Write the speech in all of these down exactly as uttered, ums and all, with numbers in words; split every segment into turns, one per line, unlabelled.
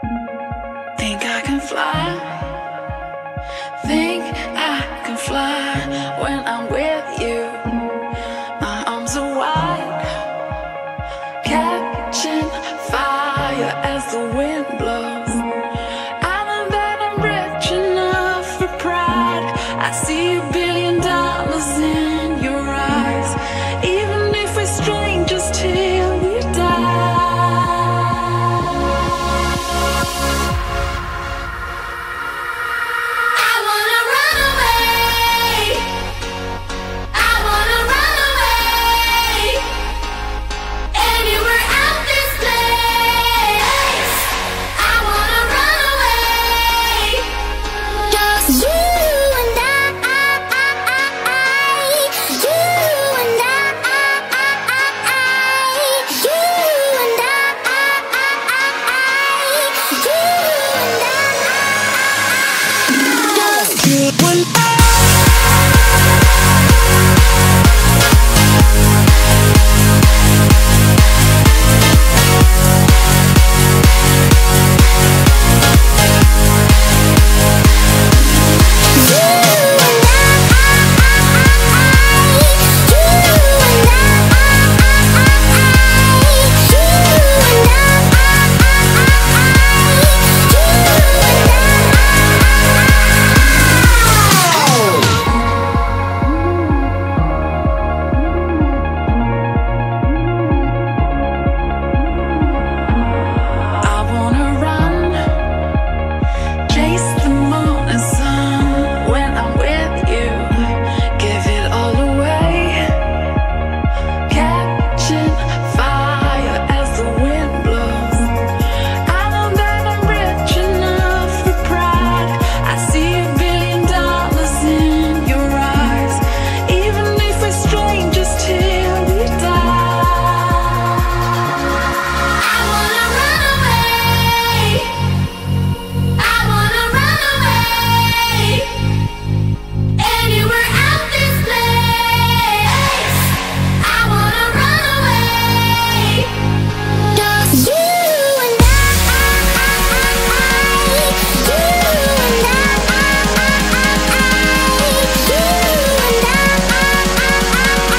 Think I can fly, think I can fly when I'm with you. My arms are wide, catching fire as the wind blows. I know that I'm rich enough for pride. I see a billion dollars in your eyes, even if we're strangers till we die.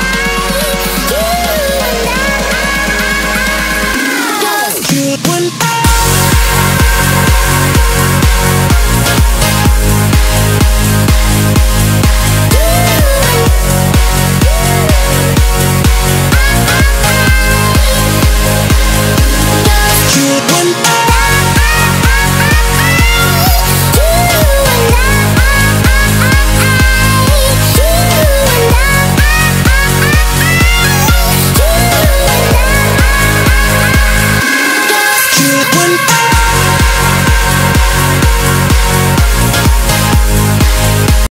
When I